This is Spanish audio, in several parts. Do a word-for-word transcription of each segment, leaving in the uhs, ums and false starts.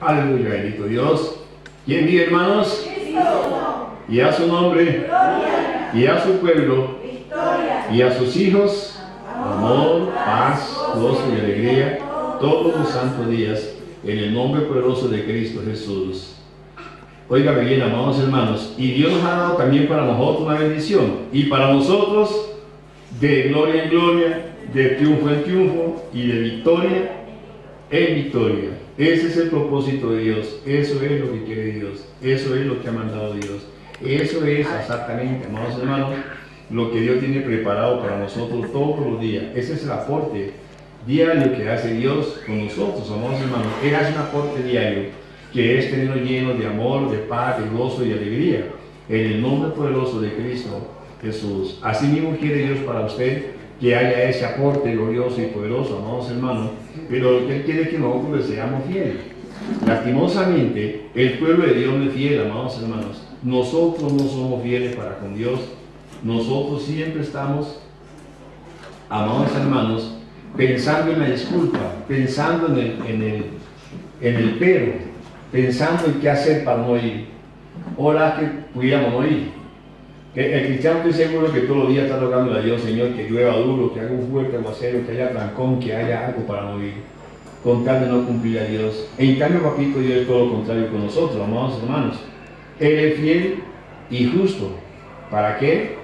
Aleluya, bendito Dios. ¿Quién vive, hermanos? Cristo. Y a su nombre, Gloria. y a su pueblo, Victoria. y a sus hijos, amor, paz, gozo y alegría, todos los santos días, en el nombre poderoso de Cristo Jesús. Óigame bien, amados hermanos, y Dios nos ha dado también para nosotros una bendición, y para nosotros de gloria en gloria, de triunfo en triunfo, y de victoria en victoria. Ese es el propósito de Dios, eso es lo que quiere Dios, eso es lo que ha mandado Dios, eso es exactamente, amados hermanos, lo que Dios tiene preparado para nosotros todos los días. Ese es el aporte diario que hace Dios con nosotros, amados hermanos. Él hace un aporte diario, que es tenernos llenos de amor, de paz, de gozo y alegría, en el nombre poderoso de Cristo Jesús. Así mismo quiere Dios para usted que haya ese aporte glorioso y poderoso, amados hermanos, pero lo que Él quiere es que nosotros le seamos fieles. Lastimosamente, el pueblo de Dios no es fiel, amados hermanos. Nosotros no somos fieles para con Dios. Nosotros siempre estamos, amados hermanos, pensando en la disculpa, pensando en el, en el, en el pero, pensando en qué hacer para no ir. Ahora que pudiéramos no ir. El cristiano estoy seguro que todos los días está rogando a Dios, Señor, que llueva duro, que haga un fuerte aguacero, que haya trancón, que haya algo para no ir, con tal de no cumplir a Dios. En cambio, papito, Dios es todo lo contrario con nosotros, amados hermanos. Él es fiel y justo. ¿Para qué?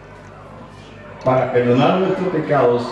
Para perdonar nuestros pecados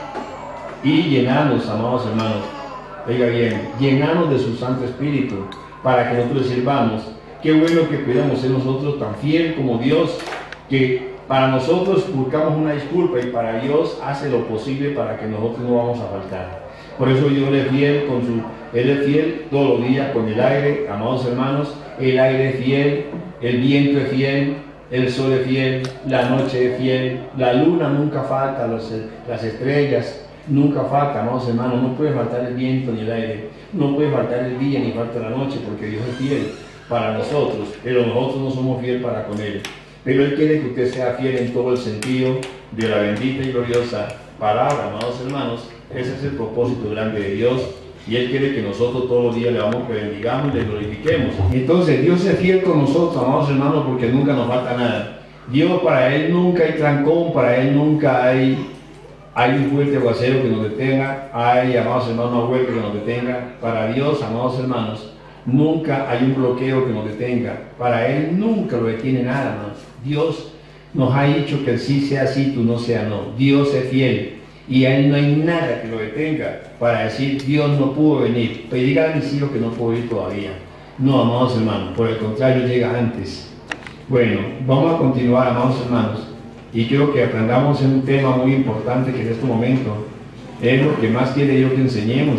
y llenarnos, amados hermanos, oiga bien, llenarnos de su Santo Espíritu, para que nosotros sirvamos. Qué bueno que podamos ser nosotros tan fieles como Dios, que para nosotros buscamos una disculpa y para Dios hace lo posible para que nosotros no vamos a faltar. Por eso Dios es fiel con su, Él es fiel todos los días con el aire, amados hermanos. El aire es fiel, el viento es fiel, el sol es fiel, la noche es fiel, la luna nunca falta, los, las estrellas nunca faltan, amados hermanos. No puede faltar el viento ni el aire, no puede faltar el día ni falta la noche, porque Dios es fiel para nosotros, pero nosotros no somos fieles para con Él. Pero Él quiere que usted sea fiel en todo el sentido de la bendita y gloriosa palabra, amados hermanos. Ese es el propósito grande de Dios, y Él quiere que nosotros todos los días le vamos, que bendigamos y le glorifiquemos. Entonces Dios es fiel con nosotros, amados hermanos, porque nunca nos falta nada. Dios, para Él nunca hay trancón, para Él nunca hay, hay un fuerte aguacero que nos detenga, hay, amados hermanos, una huelga que nos detenga. Para Dios, amados hermanos, nunca hay un bloqueo que nos detenga. Para Él nunca lo detiene nada, hermanos. Dios nos ha dicho que el sí sea sí, tú no sea no. Dios es fiel y a Él no hay nada que lo detenga para decir Dios no pudo venir. Pero diga a mis hijos que no puedo ir todavía. No, amados hermanos, por el contrario, llega antes. Bueno, vamos a continuar, amados hermanos, y quiero que aprendamos en un tema muy importante que en este momento es lo que más quiere Dios que enseñemos.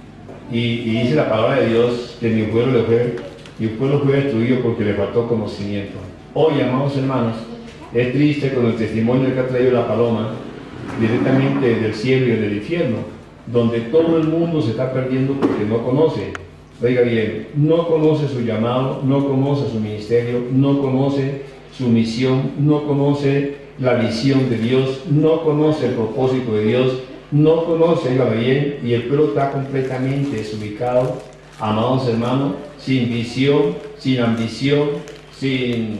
Y, y dice la palabra de Dios que mi pueblo, le fue, mi pueblo fue destruido porque le faltó conocimiento. Hoy, amados hermanos, es triste con el testimonio que ha traído la paloma directamente del cielo y del infierno, donde todo el mundo se está perdiendo porque no conoce. Oiga bien, no conoce su llamado, no conoce su ministerio, no conoce su misión, no conoce la visión de Dios, no conoce el propósito de Dios, no conoce, oiga bien, y el pueblo está completamente desubicado, amados hermanos, sin visión, sin ambición, sin...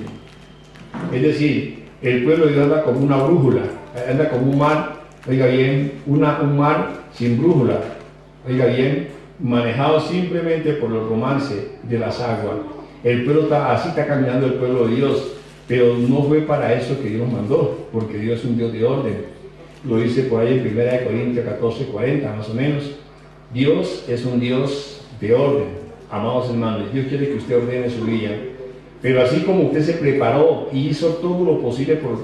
Es decir, el pueblo de Dios anda como una brújula, anda como un mar, oiga bien, una, un mar sin brújula, oiga bien, manejado simplemente por el romance de las aguas. El pueblo está, así está caminando el pueblo de Dios, pero no fue para eso que Dios mandó, porque Dios es un Dios de orden. Lo dice por ahí en primera de Corintios catorce, cuarenta más o menos. Dios es un Dios de orden, amados hermanos. Dios quiere que usted ordene su vida. Pero así como usted se preparó y hizo todo lo posible por,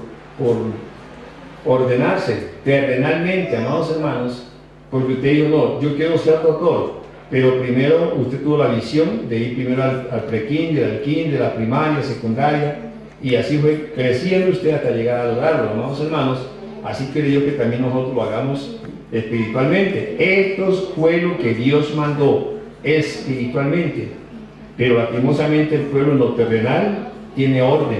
por ordenarse terrenalmente, amados hermanos, porque usted dijo, no, yo quiero ser doctor, pero primero usted tuvo la visión de ir primero al, al pre-kinder, al kinder, la primaria, secundaria, y así fue creciendo usted hasta llegar a lograrlo, amados hermanos. Así quiere yo que también nosotros lo hagamos espiritualmente. Esto fue lo que Dios mandó espiritualmente. Pero lastimosamente el pueblo en lo terrenal tiene orden.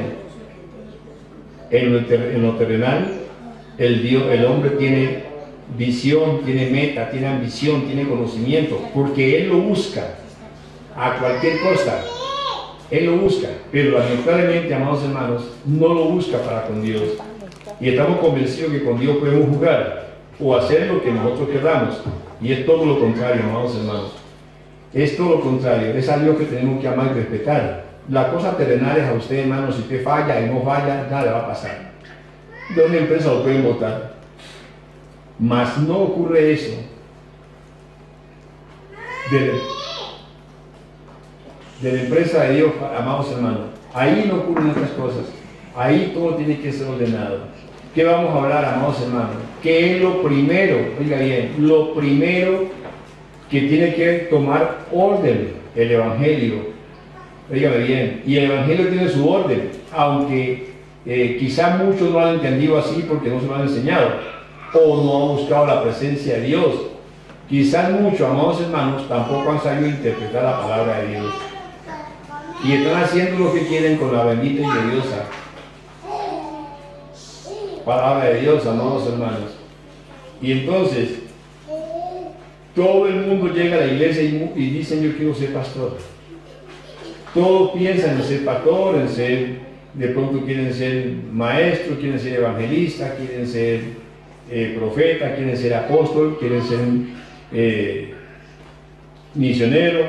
En lo, ter en lo terrenal el, Dios, el hombre tiene visión, tiene meta, tiene ambición, tiene conocimiento, porque él lo busca. a cualquier costa. Él lo busca, pero lamentablemente, amados hermanos, no lo busca para con Dios. Y estamos convencidos que con Dios podemos jugar o hacer lo que nosotros queramos. Y es todo lo contrario, amados hermanos. Es todo lo contrario. Es a Dios que tenemos que amar y respetar. Las cosas terrenales a usted, hermano, si usted falla y no falla, nada le va a pasar. De una empresa lo pueden votar. Mas no ocurre eso. De, de la empresa de Dios, amados hermanos. Ahí no ocurren otras cosas. Ahí todo tiene que ser ordenado. ¿Qué vamos a hablar, amados hermanos? ¿Qué es lo primero? Oiga bien, lo primero que tiene que tomar orden, el Evangelio. Oígame bien, y el Evangelio tiene su orden, aunque eh, quizá muchos no lo han entendido así porque no se lo han enseñado, o no han buscado la presencia de Dios. Quizás muchos, amados hermanos, tampoco han sabido interpretar la palabra de Dios. Y están haciendo lo que quieren con la bendita y gloriosa palabra de Dios, amados hermanos. Y entonces, todo el mundo llega a la iglesia y, y dicen: yo quiero ser pastor. Todos piensan en ser pastor, en ser, de pronto quieren ser maestros, quieren ser evangelistas, quieren ser eh, profeta, quieren ser apóstol, quieren ser eh, misionero,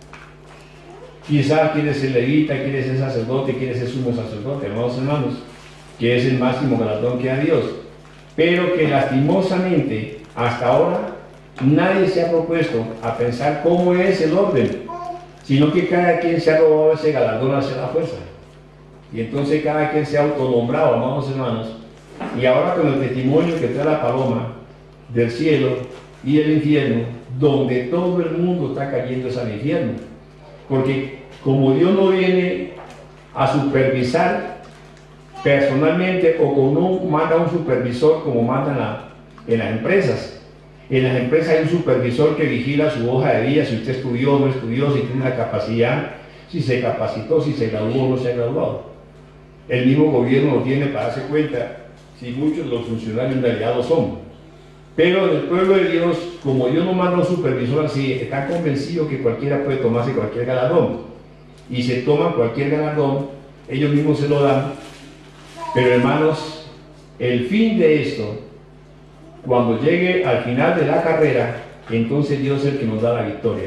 quizás quiere ser levita, quiere ser sacerdote, quiere ser sumo sacerdote, hermanos hermanos, que es el máximo galardón que da Dios. Pero que lastimosamente, hasta ahora, nadie se ha propuesto a pensar cómo es el orden, sino que cada quien se ha robado ese galardón hacia la fuerza. Y entonces cada quien se ha autonombrado, amados hermanos. Y ahora con el testimonio que trae la paloma del cielo y el infierno, donde todo el mundo está cayendo es al infierno. Porque como Dios no viene a supervisar personalmente, o como no manda un supervisor como mandan la, en las empresas. En las empresas hay un supervisor que vigila su hoja de vida, si usted estudió o no estudió, si tiene la capacidad, si se capacitó, si se graduó o no se ha graduado. El mismo gobierno lo tiene para darse cuenta si muchos de los funcionarios en realidad lo son. Pero en el pueblo de Dios, como Dios no manda un supervisor así, están convencidos que cualquiera puede tomarse cualquier galardón. Y se toman cualquier galardón, ellos mismos se lo dan. Pero hermanos, el fin de esto, cuando llegue al final de la carrera, entonces Dios es el que nos da la victoria.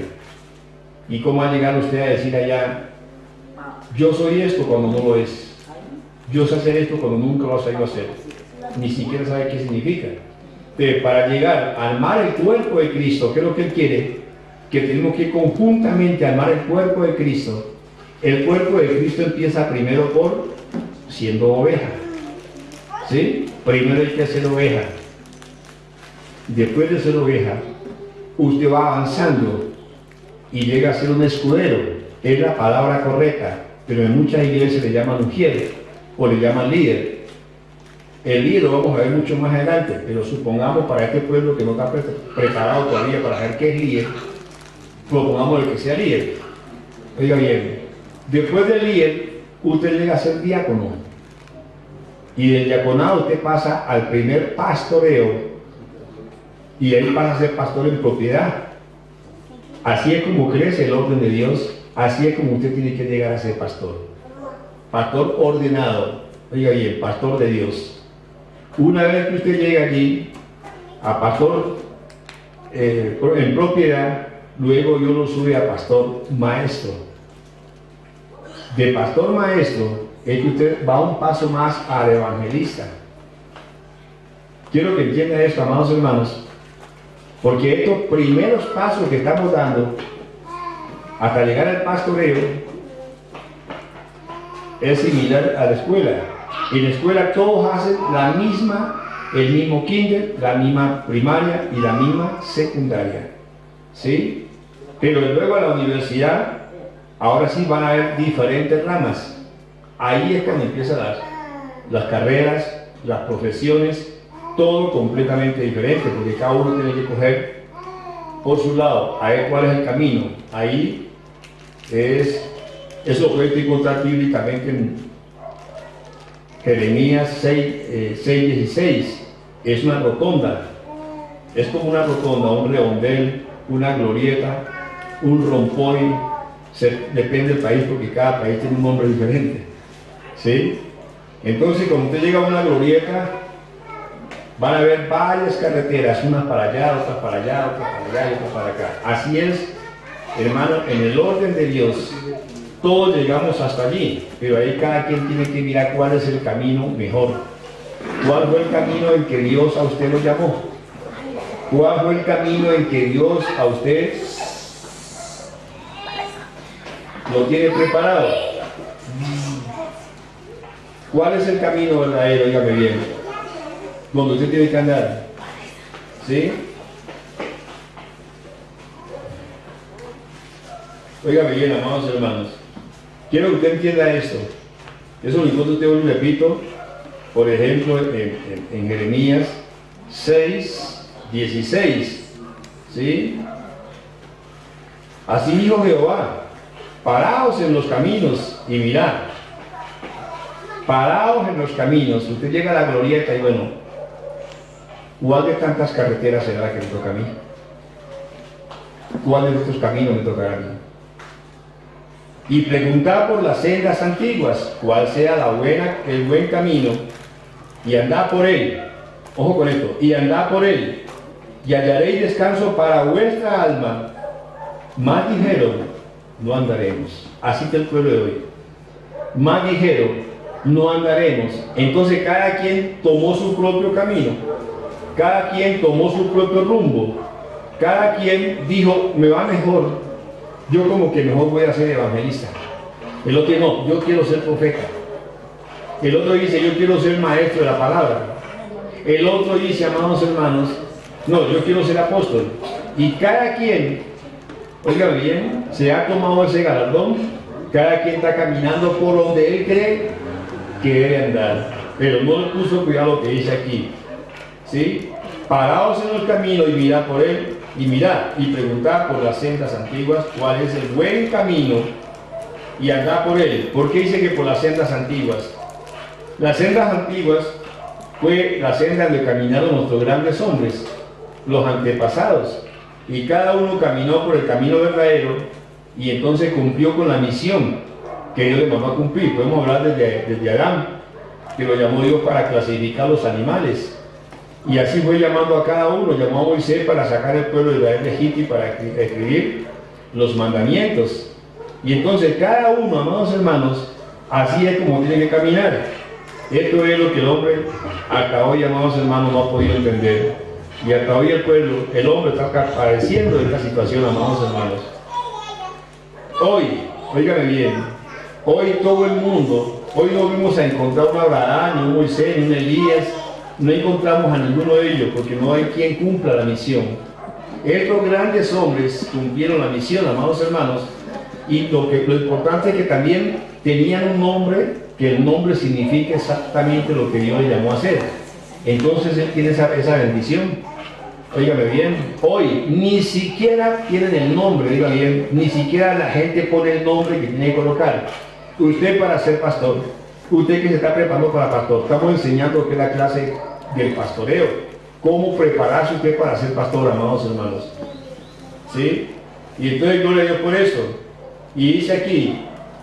¿Y cómo va a llegar usted a decir allá: yo soy esto cuando no lo es? Yo sé hacer esto cuando nunca lo ha sabido hacer. Ni siquiera sabe qué significa. Pero para llegar a armar el cuerpo de Cristo, ¿qué es lo que Él quiere? Que tenemos que conjuntamente armar el cuerpo de Cristo. El cuerpo de Cristo empieza primero por siendo oveja. ¿Sí? Primero hay que ser oveja. Después de ser oveja, usted va avanzando y llega a ser un escudero. Es la palabra correcta, pero en muchas iglesias le llaman ungido o le llaman líder. El líder lo vamos a ver mucho más adelante, pero supongamos para este pueblo que no está pre preparado todavía para saber qué es líder, propongamos el que sea líder. Oiga bien, después del líder, usted llega a ser diácono. Y del diaconado usted pasa al primer pastoreo. Y ahí pasa a ser pastor en propiedad. Así es como crece el orden de Dios. Así es como usted tiene que llegar a ser pastor. Pastor ordenado. Oiga bien, pastor de Dios. Una vez que usted llega allí a pastor eh, en propiedad, luego Dios lo sube a pastor maestro. De pastor maestro es que usted va un paso más al evangelista. Quiero que entienda esto, amados hermanos, porque estos primeros pasos que estamos dando hasta llegar al pastoreo es similar a la escuela. En la escuela todos hacen la misma, el mismo kinder, la misma primaria y la misma secundaria, ¿sí? Pero luego a la universidad, ahora sí van a haber diferentes ramas. Ahí es cuando empiezan las, las carreras, las profesiones, todo completamente diferente, porque cada uno tiene que coger por su lado, a ver cuál es el camino. Ahí es, eso lo puede encontrar bíblicamente en Jeremías seis dieciséis. Es una rotonda, es como una rotonda, un redondel, una glorieta, un rompoy, Se, depende del país, porque cada país tiene un nombre diferente. ¿Sí? Entonces, cuando usted llega a una glorieta, van a ver varias carreteras, unas para allá, otras para allá, otras para allá y otras para acá. Así es, hermano, en el orden de Dios, todos llegamos hasta allí, pero ahí cada quien tiene que mirar cuál es el camino mejor. ¿Cuál fue el camino en que Dios a usted lo llamó? ¿Cuál fue el camino en que Dios a usted lo tiene preparado? ¿Cuál es el camino verdadero? Dígame bien. Donde usted tiene que andar. ¿Sí? Óigame bien, amados hermanos. Quiero que usted entienda esto. Eso lo encuentro usted, lo repito, por ejemplo, en, en, en Jeremías seis, dieciséis. ¿Sí? Así dijo Jehová: paraos en los caminos y mirad. Paraos en los caminos. Usted llega a la glorieta y bueno, ¿cuál de tantas carreteras será la que me toca a mí? ¿Cuál de estos caminos me tocará a mí? Y preguntad por las sendas antiguas, cuál sea la buena, el buen camino, y andad por él. Ojo con esto, y andad por él, y hallaréis descanso para vuestra alma. Más ligero no andaremos. Así que el pueblo de hoy. Más ligero no andaremos. Entonces cada quien tomó su propio camino, cada quien tomó su propio rumbo, cada quien dijo: me va mejor, yo como que mejor voy a ser evangelista. El otro no, yo quiero ser profeta. El otro dice: yo quiero ser maestro de la palabra. El otro dice: amados hermanos, no, yo quiero ser apóstol. Y cada quien, oiga bien, se ha tomado ese galardón. Cada quien está caminando por donde él cree que debe andar, pero no le puso cuidado lo que dice aquí. ¿Sí? Paraos en los caminos y mirad por él, y mirad y preguntad por las sendas antiguas cuál es el buen camino, y andad por él. ¿Por qué dice que por las sendas antiguas? Las sendas antiguas fue la senda donde caminaron nuestros grandes hombres, los antepasados, y cada uno caminó por el camino verdadero, y entonces cumplió con la misión que Dios le mandó a cumplir. Podemos hablar desde, desde Adán, que lo llamó Dios para clasificar los animales, y así fue llamando a cada uno. Llamó a Moisés para sacar el pueblo de Israel de Egipto y para escribir los mandamientos. Y entonces cada uno, amados hermanos, así es como tiene que caminar. Esto es lo que el hombre hasta hoy, amados hermanos, no ha podido entender, y hasta hoy el pueblo, el hombre está padeciendo de esta situación, amados hermanos. Hoy, óigame bien, hoy todo el mundo, hoy no vamos a encontrar un Abraham, ni un Moisés, ni un Elías. No encontramos a ninguno de ellos, porque no hay quien cumpla la misión. Estos grandes hombres cumplieron la misión, amados hermanos, y lo, que, lo importante es que también tenían un nombre, que el nombre significa exactamente lo que Dios le llamó a hacer. Entonces él tiene esa, esa bendición. Óigame bien, hoy ni siquiera tienen el nombre, diga bien, ni siquiera la gente pone el nombre que tiene que colocar. Usted, para ser pastor, usted que se está preparando para pastor, estamos enseñando lo que es la clase del pastoreo, cómo prepararse usted para ser pastor, amados hermanos. ¿Sí? Y entonces yo le digo por eso, y dice aquí: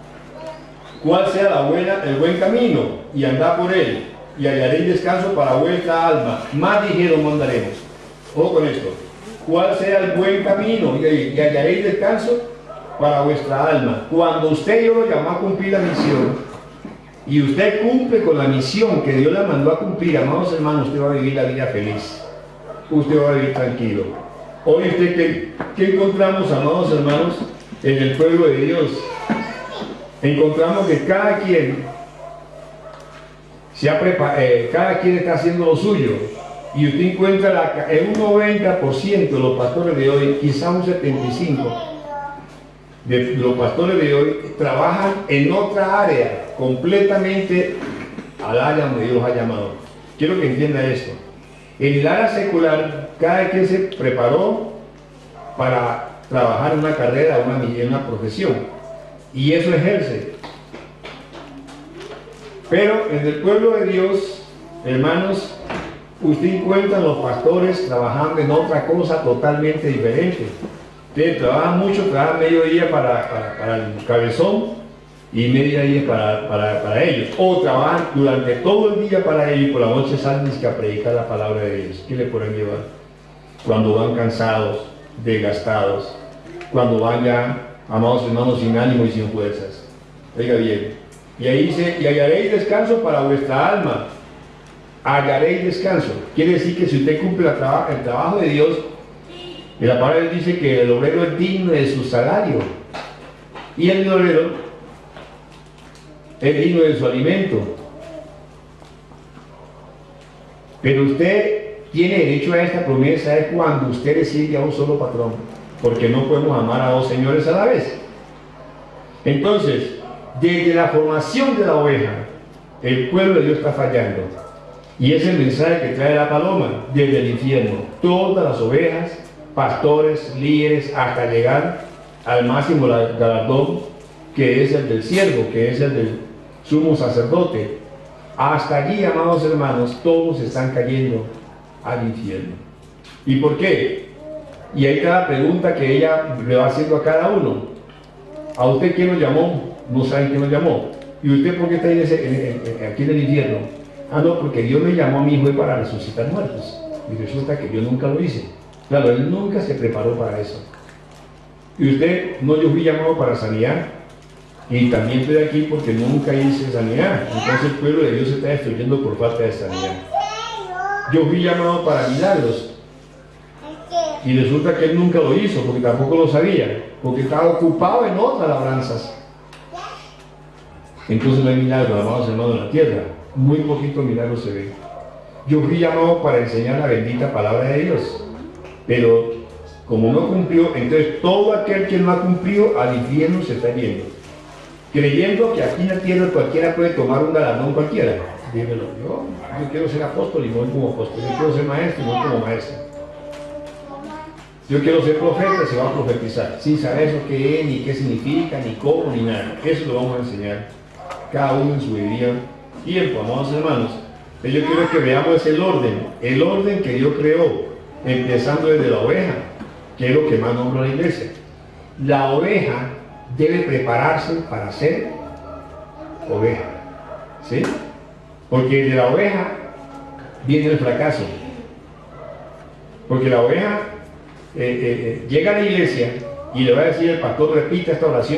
cuál sea la buena, el buen camino, y andad por él, y hallaréis descanso para vuestra alma. Más ligero no andaremos. Ojo con esto: cuál sea el buen camino, y, y hallaréis descanso para vuestra alma. Cuando usted y yo lo llamó a cumplir la misión, y usted cumple con la misión que Dios le mandó a cumplir, amados hermanos, usted va a vivir la vida feliz. Usted va a vivir tranquilo. Hoy usted, ¿qué, qué encontramos, amados hermanos, en el pueblo de Dios? Encontramos que cada quien se ha preparado, eh, cada quien está haciendo lo suyo. Y usted encuentra la, en un noventa por ciento de los pastores de hoy, quizá un setenta y cinco por ciento de los pastores de hoy, trabajan en otra área, completamente al área donde Dios los ha llamado. Quiero que entienda esto. En el área secular, cada quien se preparó para trabajar en una carrera, una, en una profesión, y eso ejerce. Pero en el pueblo de Dios, hermanos, usted encuentra a los pastores trabajando en otra cosa totalmente diferente. Ustedes trabajan mucho, trabajan medio día para, para, para el cabezón y media día para, para, para ellos. O trabajan durante todo el día para ellos y por la noche salen a predicar la palabra de ellos. ¿Qué le pueden llevar? Cuando van cansados, desgastados, cuando van ya, amados hermanos, sin ánimo y sin fuerzas. Oiga bien. Y ahí dice, y hallaréis descanso para vuestra alma. Hallaréis descanso. Quiere decir que si usted cumple el, traba, el trabajo de Dios, y la palabra dice que el obrero es digno de su salario. Y el obrero es digno de su alimento. Pero usted tiene derecho a esta promesa es cuando usted le sirve a un solo patrón, porque no podemos amar a dos señores a la vez. Entonces, desde la formación de la oveja, el pueblo de Dios está fallando. Y es el mensaje que trae la paloma desde el infierno. Todas las ovejas, pastores, líderes, hasta llegar al máximo galardón, que es el del siervo, que es el del sumo sacerdote. Hasta allí, amados hermanos, todos están cayendo al infierno. ¿Y por qué? Y ahí está la pregunta que ella le va haciendo a cada uno. ¿A usted quién lo llamó? No saben quién lo llamó. ¿Y usted por qué está en ese, en, en, aquí en el infierno? Ah, no, porque Dios me llamó a mi hijo para resucitar muertos. Y resulta que yo nunca lo hice. Claro, él nunca se preparó para eso. Y usted, no, yo fui llamado para sanidad. Y también estoy aquí porque nunca hice sanidad. Entonces el pueblo de Dios se está destruyendo por falta de sanidad. Yo fui llamado para milagros. Y resulta que él nunca lo hizo porque tampoco lo sabía. Porque estaba ocupado en otras labranzas. Entonces no hay milagros, amados hermanos, en la tierra. Muy poquito milagros se ve. Yo fui llamado para enseñar la bendita palabra de Dios. Pero como no cumplió, entonces todo aquel que no ha cumplido al infierno se está yendo. Creyendo que aquí en la tierra cualquiera puede tomar un galardón cualquiera. Dímelo, yo, yo quiero ser apóstol y no voy como apóstol. Yo quiero ser maestro y no voy como maestro. Yo quiero ser profeta y se va a profetizar. Sin saber eso qué es, ni qué significa, ni cómo, ni nada. Eso lo vamos a enseñar cada uno en su debido tiempo, amados hermanos. Yo quiero que veamos el orden, el orden que Dios creó, empezando desde la oveja, que es lo que más nombra la iglesia. La oveja debe prepararse para ser oveja, ¿sí? Porque de la oveja viene el fracaso. Porque la oveja eh, eh, eh, llega a la iglesia y le va a decir el pastor, repita esta oración.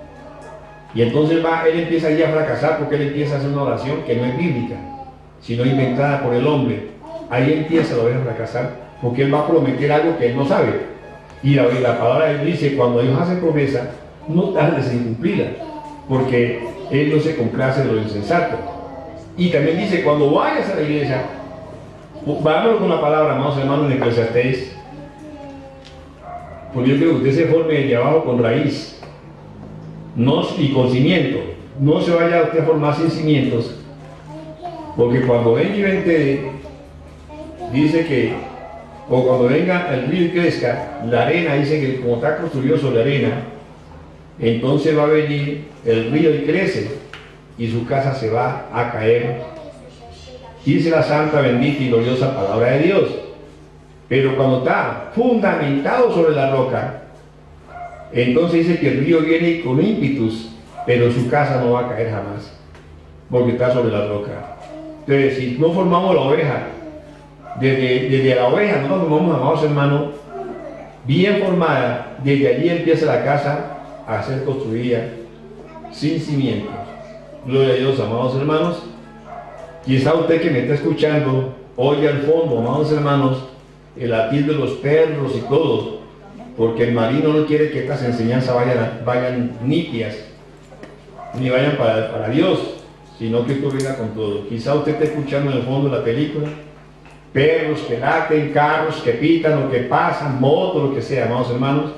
Y entonces va, él empieza ya a fracasar porque él empieza a hacer una oración que no es bíblica, sino inventada por el hombre. Ahí empieza la oveja a fracasar porque él va a prometer algo que él no sabe. Y la, y la palabra de Dios dice, cuando Dios hace promesa, no tardes en cumplirla, porque él no se complace de lo insensato. Y también dice, cuando vayas a la iglesia, vámonos con la palabra, amados hermanos, en Eclesiastés, porque yo quiero que usted se forme de abajo con raíz, no, y con cimiento. No se vaya a usted a formar sin cimientos, porque cuando venga y vente, dice que, o cuando venga el río y crezca, la arena, dice que como está construido sobre arena, entonces va a venir el río y crece, y su casa se va a caer. Dice la santa, bendita y gloriosa palabra de Dios. Pero cuando está fundamentado sobre la roca, entonces dice que el río viene con ímpetus, pero su casa no va a caer jamás, porque está sobre la roca. Entonces, si no formamos la oveja, desde, desde la oveja no nos formamos, amados hermanos, bien formada, desde allí empieza la casa a ser construida sin cimientos. Gloria a Dios, amados hermanos. Quizá usted que me está escuchando oye al fondo, amados hermanos, el latir de los perros y todo, porque el marino no quiere que estas enseñanzas vayan, vayan nítidas, ni vayan para, para Dios, sino que esto venga con todo. Quizá usted esté escuchando en el fondo la película, perros que laten, carros que pitan, lo que pasan, motos, lo que sea, amados hermanos,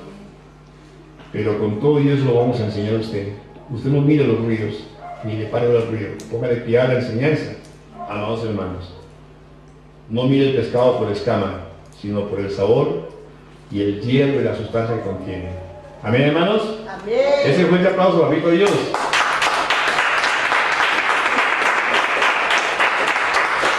pero con todo Dios lo vamos a enseñar a usted. Usted no mire los ruidos, ni le pare los ruidos, póngale pie a la enseñanza, amados hermanos. No mire el pescado por escama, sino por el sabor y el hierro y la sustancia que contiene. Amén, hermanos. Amén. Ese fuerte aplauso para de Dios.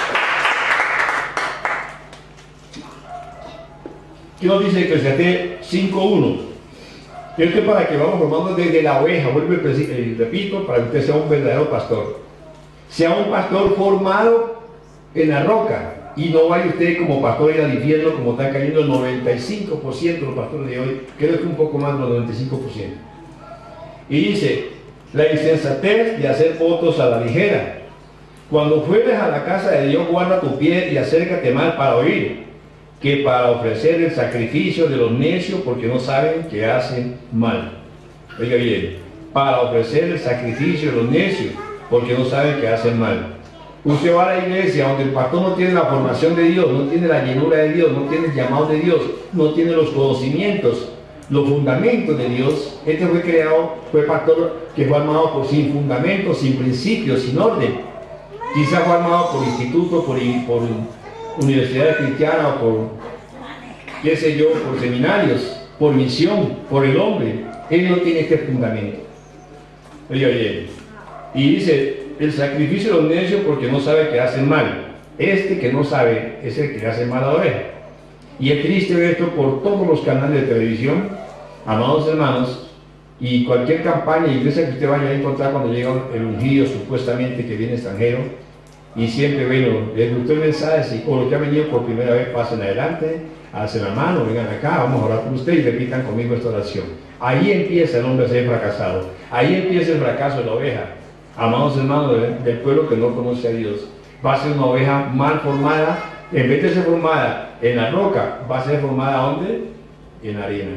¿Qué nos dice Eclesiastés cinco uno. Esto es para que vamos formando desde la oveja, vuelvo y repito, para que usted sea un verdadero pastor. Sea un pastor formado en la roca, y no vaya usted como pastor a ir al infierno como está cayendo el noventa y cinco por ciento de los pastores de hoy, creo que un poco más del noventa y cinco por ciento. Y dice, la insensatez de hacer votos a la ligera. Cuando fueres a la casa de Dios, guarda tu pie y acércate mal para oír, que para ofrecer el sacrificio de los necios, porque no saben que hacen mal. Oiga bien, para ofrecer el sacrificio de los necios, porque no saben que hacen mal. Usted va a la iglesia donde el pastor no tiene la formación de Dios, no tiene la llenura de Dios, no tiene el llamado de Dios, no tiene los conocimientos, los fundamentos de Dios. Este fue creado, fue pastor que fue armado por sin fundamentos, sin principios, sin orden. Quizá fue armado por institutos, por, por universidades cristianas, o por, qué sé yo, por seminarios, por misión, por el hombre. Él no tiene este fundamento. Oiga bien. Y dice, el sacrificio de los necios porque no sabe que hacen mal. Este que no sabe es el que hace mal a la oveja. Y es triste ver esto por todos los canales de televisión, amados hermanos, y cualquier campaña, iglesia que usted vaya a encontrar cuando llega el ungido supuestamente que viene extranjero, y siempre, bueno, les gustó el mensaje, y, o los que han venido por primera vez, pasen adelante, alcen la mano, vengan acá, vamos a orar por usted y repitan conmigo esta oración. Ahí empieza el hombre a ser fracasado, ahí empieza el fracaso de la oveja. Amados hermanos del, del pueblo que no conoce a Dios, va a ser una oveja mal formada, en vez de ser formada en la roca, va a ser formada ¿dónde? En la arena.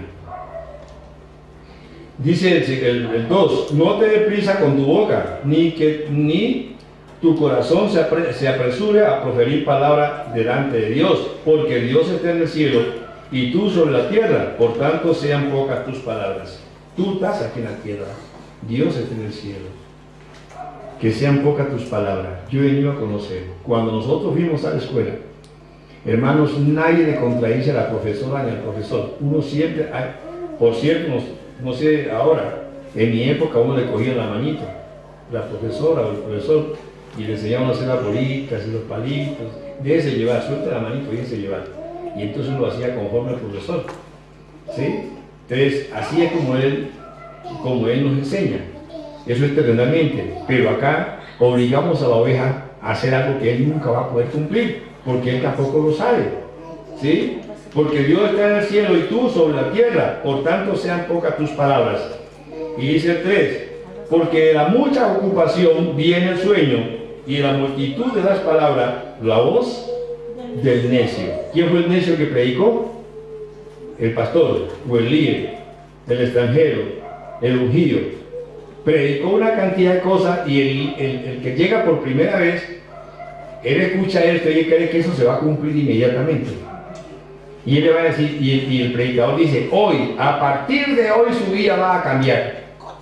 Dice el dos, no te dé prisa con tu boca, ni que ni tu corazón se, apre, se apresure a proferir palabra delante de Dios, porque Dios está en el cielo y tú sobre la tierra, por tanto sean pocas tus palabras. Tú estás aquí en la tierra, Dios está en el cielo. Que sean pocas tus palabras. Yo he venido a conocer. Cuando nosotros fuimos a la escuela, hermanos, nadie le contradice a la profesora ni al profesor. Uno siempre, hay, por cierto, no, no sé ahora, en mi época uno le cogía la manito, la profesora o el profesor, y le enseñaban a hacer las bolitas y los palitos. Déjese llevar, suelte la manito y déjese llevar. Y entonces lo hacía conforme al profesor. ¿Sí? Entonces, así es como él, como él nos enseña. Eso es terrenalmente, pero acá obligamos a la oveja a hacer algo que él nunca va a poder cumplir, porque él tampoco lo sabe, ¿sí? Porque Dios está en el cielo y tú sobre la tierra, por tanto sean pocas tus palabras. Y dice el tres, porque de la mucha ocupación viene el sueño, y de la multitud de las palabras, la voz del necio. ¿Quién fue el necio que predicó? El pastor, o el líder, el extranjero, el ungido. Predicó una cantidad de cosas y el, el, el que llega por primera vez, él escucha esto y él cree que eso se va a cumplir inmediatamente. Y él le va a decir, y el, y el predicador dice, hoy, a partir de hoy su vida va a cambiar.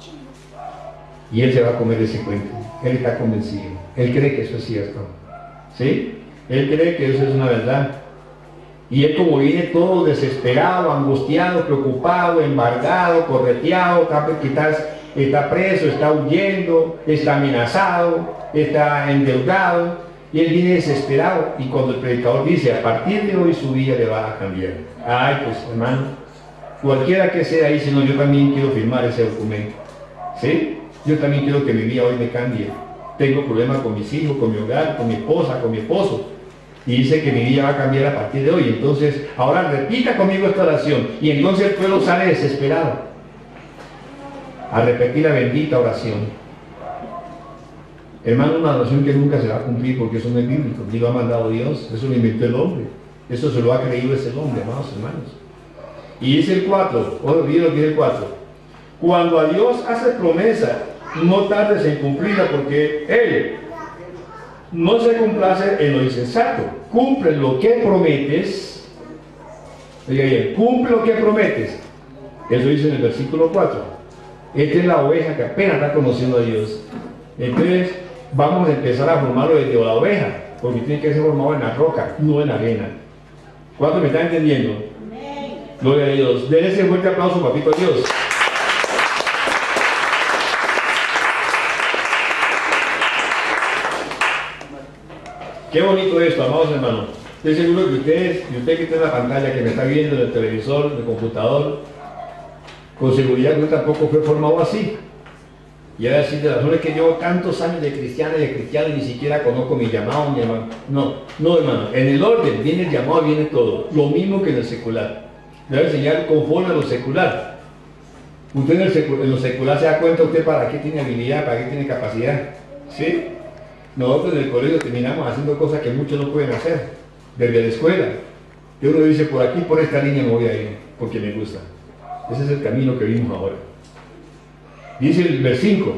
Y él se va a comer ese cuento. Él está convencido. Él cree que eso es cierto. ¿Sí? Él cree que eso es una verdad. Y él como viene todo desesperado, angustiado, preocupado, embargado, correteado, quizás está preso, está huyendo, está amenazado, está endeudado, y él viene desesperado. Y cuando el predicador dice, a partir de hoy su vida le va a cambiar. Ay, pues hermano, cualquiera que sea ahí, si no, yo también quiero firmar ese documento. ¿Sí? Yo también quiero que mi vida hoy me cambie. Tengo problemas con mis hijos, con mi hogar, con mi esposa, con mi esposo. Y dice que mi vida va a cambiar a partir de hoy. Entonces, ahora repita conmigo esta oración. Y entonces el pueblo sale desesperado a repetir la bendita oración. Hermano, una oración que nunca se va a cumplir porque eso no es bíblico, ni lo ha mandado Dios, eso lo inventó el hombre, eso se lo ha creído ese hombre, amados hermanos. Y dice el cuatro, olvídalo que dice el cuatro, cuando a Dios hace promesa, no tardes en cumplirla porque Él no se complace en lo insensato, cumple lo que prometes, oiga bien, cumple lo que prometes, eso dice en el versículo cuatro. Esta es la oveja que apenas está conociendo a Dios. Entonces vamos a empezar a formarlo desde la oveja, porque tiene que ser formado en la roca, no en la arena. ¿Cuántos me están entendiendo? Amén. Gloria a Dios. Denle ese fuerte aplauso, papito Dios. Qué bonito esto, amados hermanos. Estoy seguro que ustedes, y usted que está en la pantalla, que me está viendo en el televisor, en el computador, con seguridad que usted tampoco fue formado así. Y ahora decir, de las razones que llevo tantos años de cristiano y de cristiano y ni siquiera conozco mi llamado, mi hermano. No, no, hermano. En el orden viene el llamado, viene todo. Lo mismo que en el secular. Debe enseñar conforme a lo secular. Usted en, el secular, en lo secular se da cuenta usted para qué tiene habilidad, para qué tiene capacidad. ¿Sí? Nosotros en el colegio terminamos haciendo cosas que muchos no pueden hacer. Desde la escuela. Y uno dice, por aquí, por esta línea me voy a ir, porque me gusta. Ese es el camino que vimos ahora. Dice el versículo,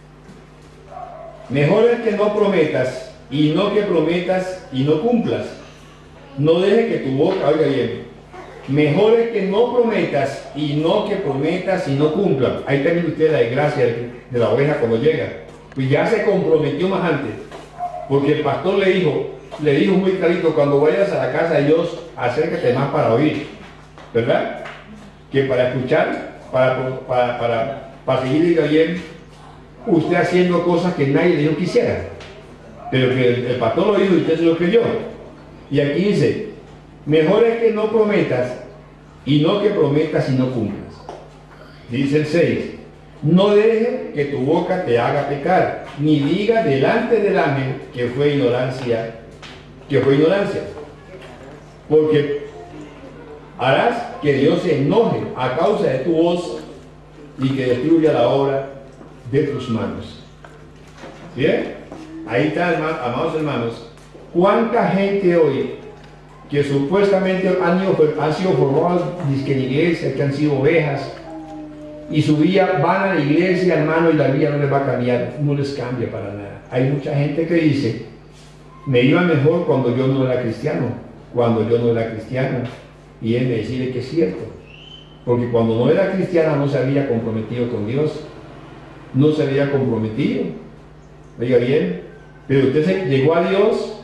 mejor es que no prometas, y no que prometas y no cumplas. No deje que tu boca, oiga bien, mejor es que no prometas, y no que prometas y no cumplas. Ahí también usted la desgracia de la oveja cuando llega. Pues ya se comprometió más antes, porque el pastor le dijo, le dijo muy clarito, cuando vayas a la casa de Dios, acércate más para oír, ¿verdad? Que para escuchar, para, para, para para seguir bien, usted haciendo cosas que nadie le dijo que hiciera, pero que el, el pastor lo dijo y usted se lo creyó. Y aquí dice, mejor es que no prometas y no que prometas y no cumplas. Dice el seis, no dejes que tu boca te haga pecar, ni diga delante del ángel que fue ignorancia, que fue ignorancia, porque harás que Dios se enoje a causa de tu voz y que destruya la obra de tus manos. ¿Bien? Ahí está, amados hermanos, cuánta gente hoy que supuestamente han, ido, han sido formados en la iglesia, que han sido ovejas, y su vida van a la iglesia, hermano, y la vida no les va a cambiar, no les cambia para nada. Hay mucha gente que dice, me iba mejor cuando yo no era cristiano, cuando yo no era cristiano, y él me decide que es cierto. Porque cuando no era cristiana no se había comprometido con Dios, no se había comprometido, oiga bien, pero usted se llegó a Dios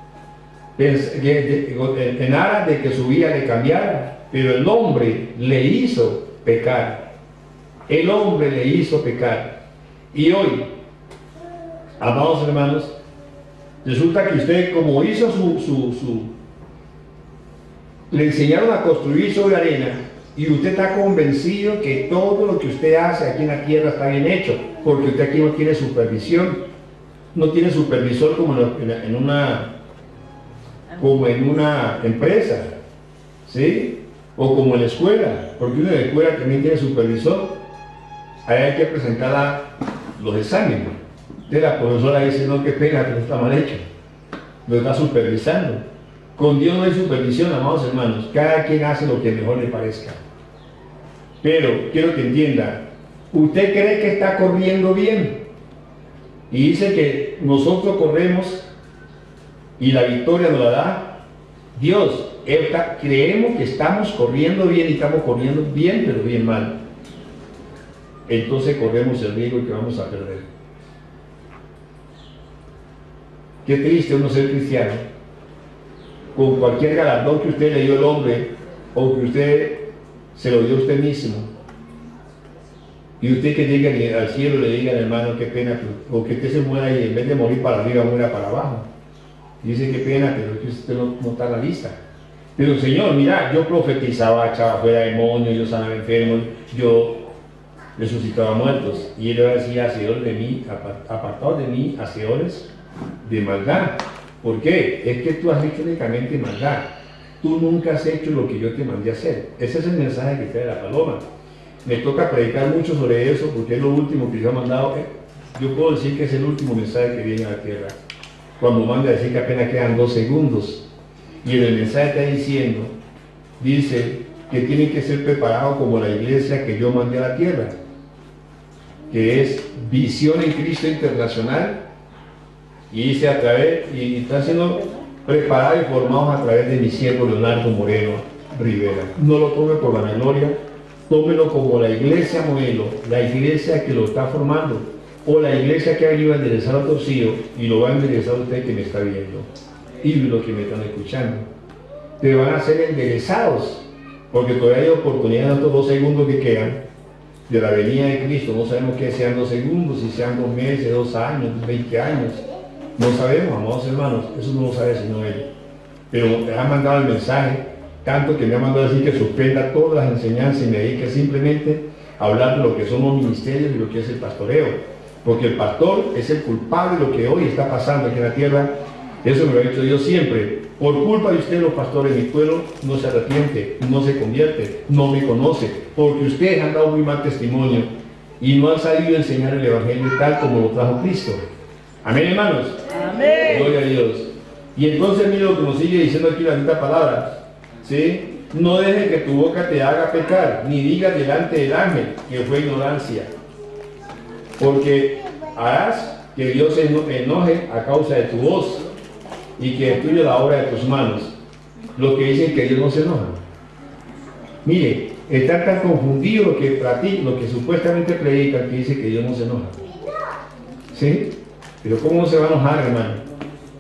en aras de que su vida le cambiara, pero el hombre le hizo pecar, el hombre le hizo pecar, y hoy, amados hermanos, resulta que usted como hizo su, su, su le enseñaron a construir sobre arena, y usted está convencido que todo lo que usted hace aquí en la tierra está bien hecho, porque usted aquí no tiene supervisión, no tiene supervisor como en una, como en una empresa, ¿sí? O como en la escuela, porque uno en la escuela también tiene supervisor. Ahí hay que presentar la, los exámenes. Entonces la profesora dice, no, qué pena, que no está mal hecho, lo está supervisando. Con Dios no hay supervisión, amados hermanos, cada quien hace lo que mejor le parezca. Pero quiero que entienda, usted cree que está corriendo bien y dice que nosotros corremos y la victoria nos la da Dios. Está, creemos que estamos corriendo bien y estamos corriendo bien, pero bien mal. Entonces corremos el riesgo que vamos a perder. Qué triste uno ser cristiano, con cualquier galardón que usted le dio al hombre o que usted se lo dio a usted mismo, y usted que llegue al cielo le diga al hermano, qué pena, o que usted se muera y en vez de morir para arriba muera para abajo. Y dice, qué pena, pero que usted no, no está en la lista. Pero Señor, mira, yo profetizaba, echaba fuera demonios, yo sanaba enfermos, yo resucitaba muertos, y él decía, hacedores de mí, apartados de mí, hacedores de maldad. ¿Por qué? Es que tú has hecho únicamente maldad. Tú nunca has hecho lo que yo te mandé a hacer. Ese es el mensaje que trae la paloma. Me toca predicar mucho sobre eso porque es lo último que yo he mandado. Yo puedo decir que es el último mensaje que viene a la tierra. Cuando manda a decir que apenas quedan dos segundos. Y en el mensaje está diciendo, dice que tienen que ser preparados como la iglesia que yo mandé a la tierra. Que es Visión en Cristo Internacional. Y dice a través, y está siendo preparados y formados a través de mi siervo Leonardo Moreno Rivera. No lo tome por vanagloria, tómelo como la iglesia modelo, la iglesia que lo está formando, o la iglesia que ha venido a enderezar a torcido y lo va a enderezar a usted que me está viendo y los que me están escuchando. Te van a ser enderezados, porque todavía hay oportunidad en estos dos segundos que quedan de la venida de Cristo. No sabemos que sean dos segundos, si sean dos meses, dos años, veinte años. No sabemos, amados hermanos, eso no lo sabe sino Él. pero me ha mandado el mensaje, tanto que me ha mandado a decir que suspenda todas las enseñanzas y me dedique simplemente a hablar de lo que son los ministerios y lo que es el pastoreo, porque el pastor es el culpable de lo que hoy está pasando aquí en la tierra. Eso me lo he dicho yo siempre. Por culpa de ustedes, los pastores, mi pueblo no se arrepiente, no se convierte, no me conoce, porque ustedes han dado muy mal testimonio y no han sabido enseñar el evangelio tal como lo trajo Cristo. Amén, hermanos. Amén. Gloria a Dios. Y entonces mire lo que nos sigue diciendo aquí la misma palabra, ¿sí? No dejes que tu boca te haga pecar, ni digas delante del ángel que fue ignorancia, porque harás que Dios se enoje a causa de tu voz y que destruya la obra de tus manos. Los que dicen que Dios no se enoja, mire, están tan confundidos lo que practican, lo que supuestamente predican, que dice que Dios no se enoja, ¿sí? Pero ¿cómo no se va a enojar, hermano?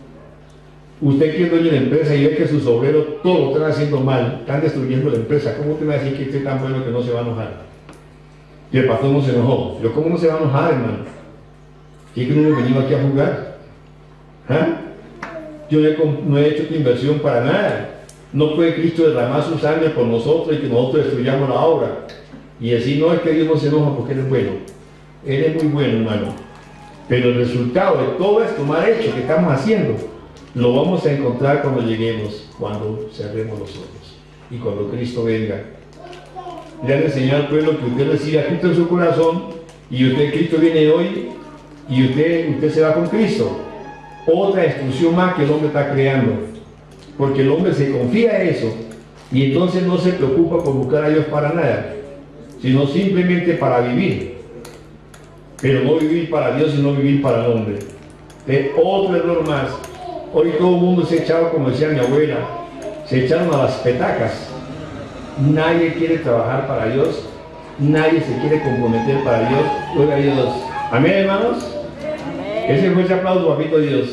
Usted que es dueño de la empresa y ve que sus obreros todo lo están haciendo mal, están destruyendo la empresa, ¿cómo usted va a decir que usted es tan bueno que no se va a enojar? Y el pastor no se enojó. Pero ¿cómo no se va a enojar, hermano? ¿Y es que no hemos venido aquí a jugar? ¿Ah? Yo no he hecho tu inversión para nada. No puede Cristo derramar su sangre por nosotros y que nosotros destruyamos la obra. Y decir, no, es que Dios no se enoja porque Él es bueno. Él es muy bueno, hermano. Pero el resultado de todo esto mal hecho que estamos haciendo, lo vamos a encontrar cuando lleguemos, cuando cerremos los ojos y cuando Cristo venga. Le han enseñado al pueblo que usted recibe a Cristo en su corazón y usted, Cristo viene hoy y usted, usted se va con Cristo. Otra instrucción más que el hombre está creando, porque el hombre se confía en eso y entonces no se preocupa por buscar a Dios para nada, sino simplemente para vivir, pero no vivir para Dios, sino vivir para el hombre. Es otro error más. Hoy todo el mundo se ha echado, como decía mi abuela, se echaron a las petacas. Nadie quiere trabajar para Dios, nadie se quiere comprometer para Dios. Gloria a Dios. Amén, hermanos. Amén. Ese fue ese aplauso, papito Dios.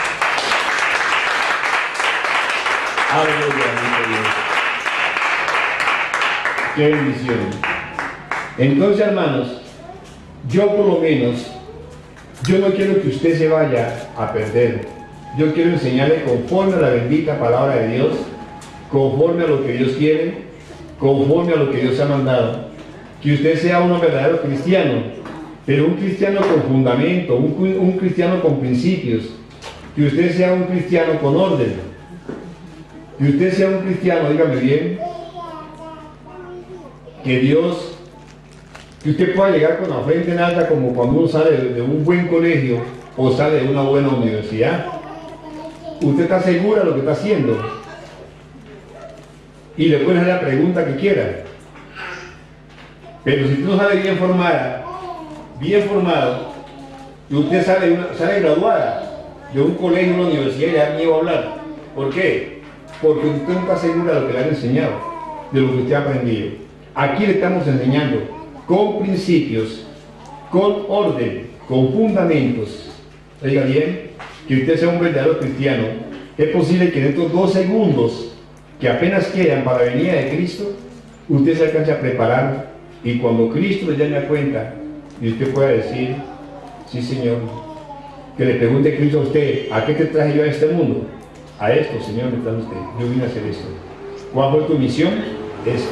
Aleluya, papito Dios. Qué bendición. Entonces, hermanos, yo por lo menos, yo no quiero que usted se vaya a perder. Yo quiero enseñarle conforme a la bendita palabra de Dios, conforme a lo que Dios quiere, conforme a lo que Dios ha mandado. Que usted sea un verdadero cristiano, pero un cristiano con fundamento, un, un cristiano con principios. Que usted sea un cristiano con orden. Que usted sea un cristiano, dígame bien, que Dios, que usted pueda llegar con la frente en alta como cuando uno sale de, de un buen colegio o sale de una buena universidad. Usted está segura de lo que está haciendo y le puede hacer la pregunta que quiera. Pero si tú no sale bien formada, bien formado, y usted sale, una, sale graduada de un colegio, una universidad y le da miedo a hablar. ¿Por qué? Porque usted no está segura de lo que le han enseñado, de lo que usted ha aprendido. Aquí le estamos enseñando con principios, con orden, con fundamentos. Oiga bien, que usted sea un verdadero cristiano. Es posible que en estos dos segundos que apenas quedan para la venida de Cristo, usted se alcance a preparar y cuando Cristo le llame a cuenta y usted pueda decir, sí Señor, que le pregunte Cristo a usted, ¿a qué te traje yo a este mundo? A esto, Señor, me trajo usted, yo vine a hacer esto. ¿Cuál fue tu misión? Esto.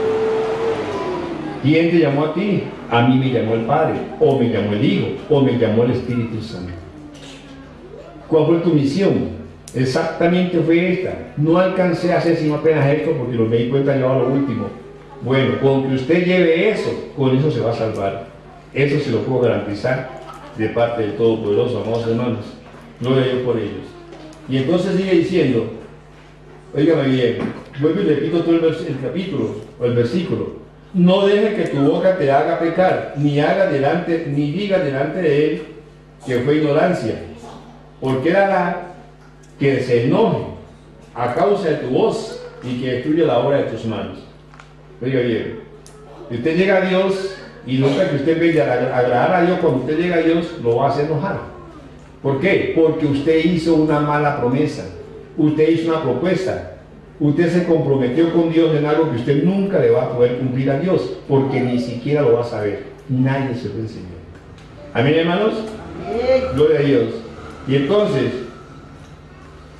¿Quién te llamó a ti? A mí me llamó el Padre, o me llamó el Hijo, o me llamó el Espíritu Santo. ¿Cuál fue tu misión? Exactamente fue esta. No alcancé a hacer sino apenas esto porque lo me di cuenta yo a lo último. Bueno, con que usted lleve eso, con eso se va a salvar. Eso se lo puedo garantizar de parte del Todopoderoso, amados hermanos. Gloria a Dios por ellos. Y entonces sigue diciendo, óigame bien, vuelvo y repito todo el, el capítulo o el versículo. No dejes que tu boca te haga pecar, ni haga delante, ni diga delante de él que fue ignorancia, porque él hará que se enoje a causa de tu voz y que destruya la obra de tus manos. Oiga bien, si usted llega a Dios y nota que usted ve agradar a Dios, cuando usted llega a Dios lo va a hacer enojar. ¿Por qué? Porque usted hizo una mala promesa, usted hizo una propuesta. Usted se comprometió con Dios en algo que usted nunca le va a poder cumplir a Dios, porque ni siquiera lo va a saber. Nadie se lo enseñó. Amén, hermanos. Gloria a Dios. Y entonces,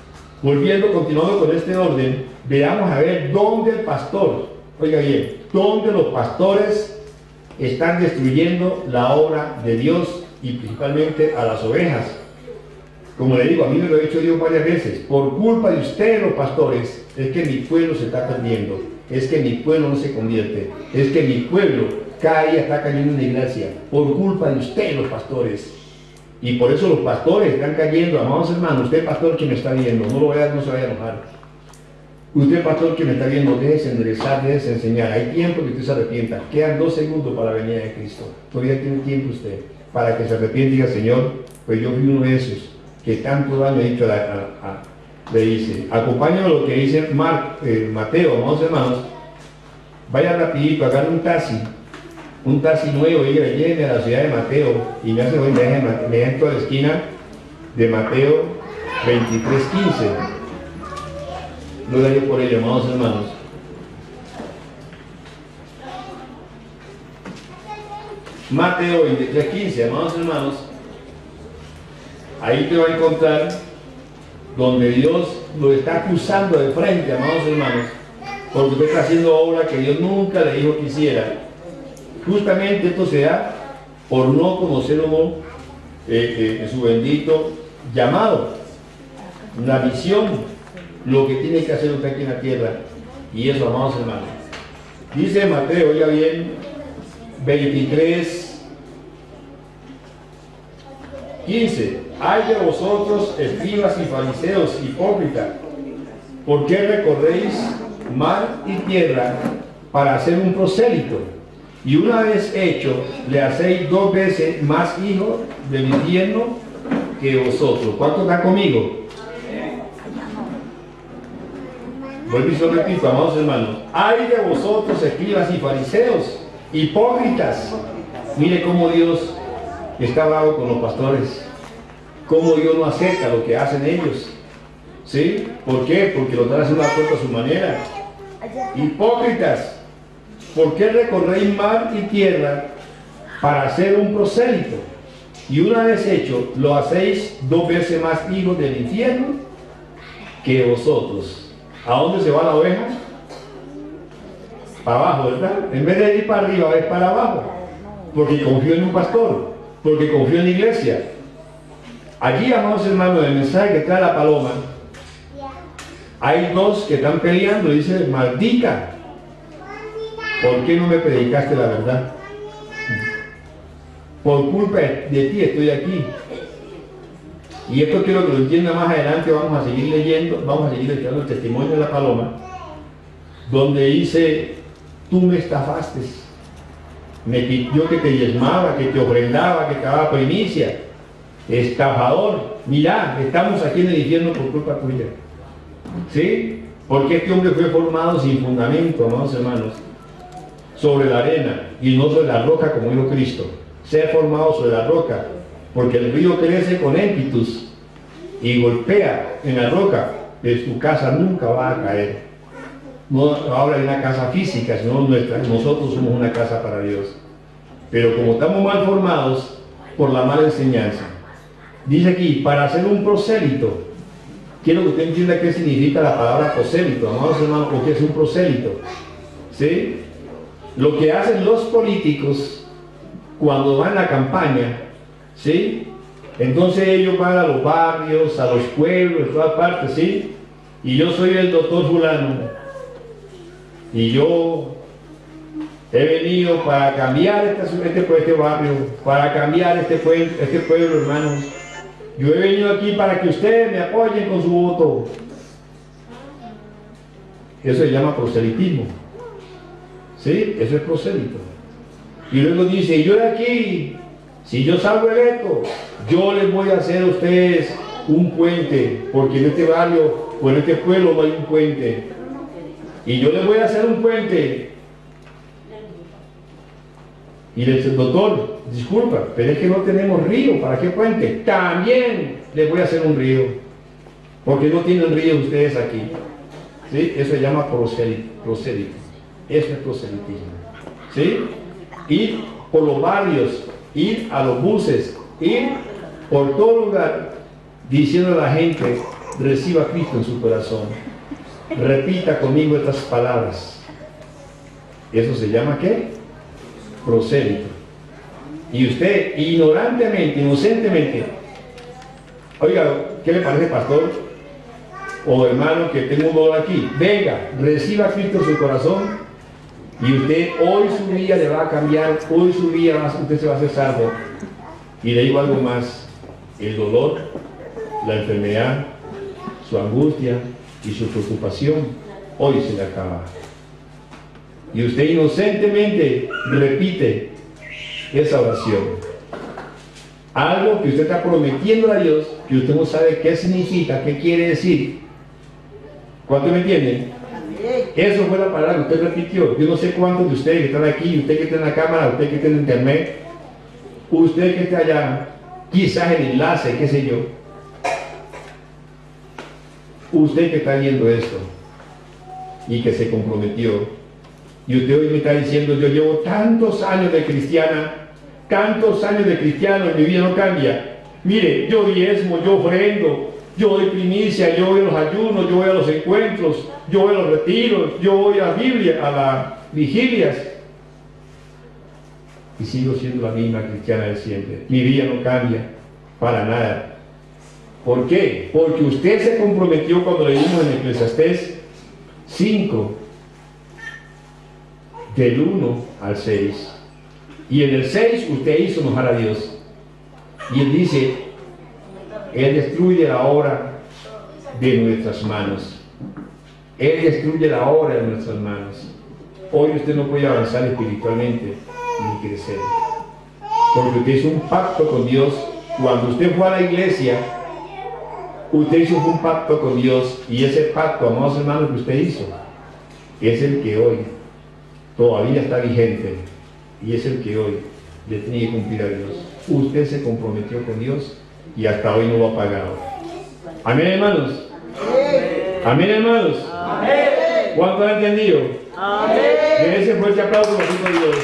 volviendo, continuando con este orden, veamos a ver dónde el pastor, oiga bien, dónde los pastores están destruyendo la obra de Dios y principalmente a las ovejas. Como le digo, a mí me lo ha dicho Dios varias veces, por culpa de ustedes los pastores, es que mi pueblo se está perdiendo, es que mi pueblo no se convierte, es que mi pueblo cada día está cayendo en la iglesia, por culpa de ustedes los pastores. Y por eso los pastores están cayendo, amados hermanos. Usted pastor que me está viendo, no lo vea, no se vaya a enojar. Usted pastor que me está viendo, déjese enderezar, déjese enseñar. Hay tiempo que usted se arrepienta. Quedan dos segundos para la venida de Cristo. Todavía tiene tiempo usted para que se arrepienta y diga, Señor, pues yo fui uno de esos que tanto daño he hecho a, a, a, le dice. Acompáñame lo que dice Mar, eh, Mateo, amados hermanos. Vaya rapidito, hagan un taxi. Un taxi nuevo, y llegue a la ciudad de Mateo y me hace hoy, me entro a la esquina de Mateo veintitrés quince. Lo daré por ello, amados hermanos. Mateo veintitrés quince, amados hermanos. Ahí te va a encontrar donde Dios lo está acusando de frente, amados hermanos, porque usted está haciendo obra que Dios nunca le dijo que hiciera. Justamente esto se da por no conocer uno eh, eh, su bendito llamado, la visión, lo que tiene que hacer usted aquí en la tierra. Y eso, amados hermanos. Dice Mateo, oiga bien, veintitrés quince. Ay de vosotros, escribas y fariseos, hipócritas, ¿por qué recorréis mar y tierra para hacer un prosélito? Y una vez hecho, le hacéis dos veces más hijos del infierno que vosotros. ¿Cuántos están conmigo? Vuelvo y se repito, amados hermanos. Ay de vosotros, escribas y fariseos, hipócritas. Mire cómo Dios está bravo con los pastores. Cómo Dios no acepta lo que hacen ellos. ¿Sí? ¿Por qué? Porque lo están haciendo a su manera. Hipócritas. ¿Por qué recorréis mar y tierra para hacer un prosélito? Y una vez hecho, lo hacéis dos veces más hijos del infierno que vosotros. ¿A dónde se va la oveja? Para abajo, ¿verdad? En vez de ir para arriba, es para abajo. Porque confío en un pastor, porque confío en la iglesia. Allí, amados hermanos, el mensaje que trae la paloma, hay dos que están peleando y dicen, maldita, ¿por qué no me predicaste la verdad? Por culpa de ti estoy aquí. Y esto quiero que lo entienda más adelante. Vamos a seguir leyendo, vamos a seguir leyendo el testimonio de la paloma, donde dice, tú me estafaste, me pidió que te diezmaba, que te ofrendaba, que te daba primicia. Estafador, mirá, estamos aquí en el infierno por culpa tuya. ¿Sí? Porque este hombre fue formado sin fundamento, amados hermanos, sobre la arena y no sobre la roca, como dijo Cristo. Sea formado sobre la roca, porque el río crece con ímpetus y golpea en la roca, de su casa nunca va a caer. No habla de una casa física, sino nuestra. Nosotros somos una casa para Dios. Pero como estamos mal formados por la mala enseñanza, dice aquí, para hacer un prosélito. Quiero que usted entienda qué significa la palabra prosélito, amados hermanos, porque es un prosélito. ¿Sí? Lo que hacen los políticos cuando van a la campaña, ¿sí? Entonces ellos van a los barrios, a los pueblos, a todas partes, ¿sí? Y yo soy el doctor fulano, y yo he venido para cambiar este, este, este barrio, para cambiar este pueblo, este pueblo, hermanos. Yo he venido aquí para que ustedes me apoyen con su voto. Eso se llama proselitismo. ¿Sí? Eso es prosélito. Y luego dice, yo de aquí, si yo salgo electo, yo les voy a hacer a ustedes un puente, porque en este barrio o en este pueblo no hay un puente. Y yo les voy a hacer un puente. Y le dice, doctor, disculpa, pero es que no tenemos río, ¿para qué puente? También les voy a hacer un río, porque no tienen río ustedes aquí. ¿Sí? Eso se llama prosélito. Eso es proselitismo. ¿Sí? Ir por los barrios, ir a los buses, ir por todo lugar, diciendo a la gente reciba a Cristo en su corazón. Repita conmigo estas palabras. ¿Eso se llama qué? Prosélito. Y usted, ignorantemente, inocentemente, oiga, ¿qué le parece, pastor? O hermano, que tengo un dolor aquí. Venga, reciba a Cristo en su corazón y usted, hoy su vida le va a cambiar, hoy su vida, usted se va a hacer salvo. Y le digo algo más, el dolor, la enfermedad, su angustia y su preocupación, hoy se le acaba. Y usted inocentemente repite esa oración. Algo que usted está prometiendo a Dios, que usted no sabe qué significa, qué quiere decir. ¿Cuánto me entienden? Eso fue la palabra que usted repitió. Yo no sé cuántos de ustedes que están aquí, usted que está en la cámara, usted que está en internet, usted que está allá, quizás el enlace, qué sé yo, usted que está viendo esto y que se comprometió, y usted hoy me está diciendo, yo llevo tantos años de cristiana, tantos años de cristiano y mi vida no cambia. Mire, yo diezmo, yo ofrendo, yo doy primicia, yo voy a los ayunos, yo voy a los encuentros, yo voy a los retiros, yo voy a la Biblia, a las vigilias, y sigo siendo la misma cristiana de siempre. Mi vida no cambia para nada. ¿Por qué? Porque usted se comprometió cuando leímos en Eclesiastés cinco, del uno al seis. Y en el seis usted hizo enojar a Dios. Y él dice, Él destruye la obra de nuestras manos. Él destruye la obra de nuestras manos. Hoy usted no puede avanzar espiritualmente ni crecer. Porque usted hizo un pacto con Dios. Cuando usted fue a la iglesia, usted hizo un pacto con Dios. Y ese pacto, amados hermanos, que usted hizo, es el que hoy todavía está vigente. Y es el que hoy le tiene que cumplir a Dios. Usted se comprometió con Dios y hasta hoy no lo ha pagado. Amén, hermanos. Amén, hermanos. Amén. ¿Cuánto han entendido? Amén. De ese fuerte aplauso a Dios.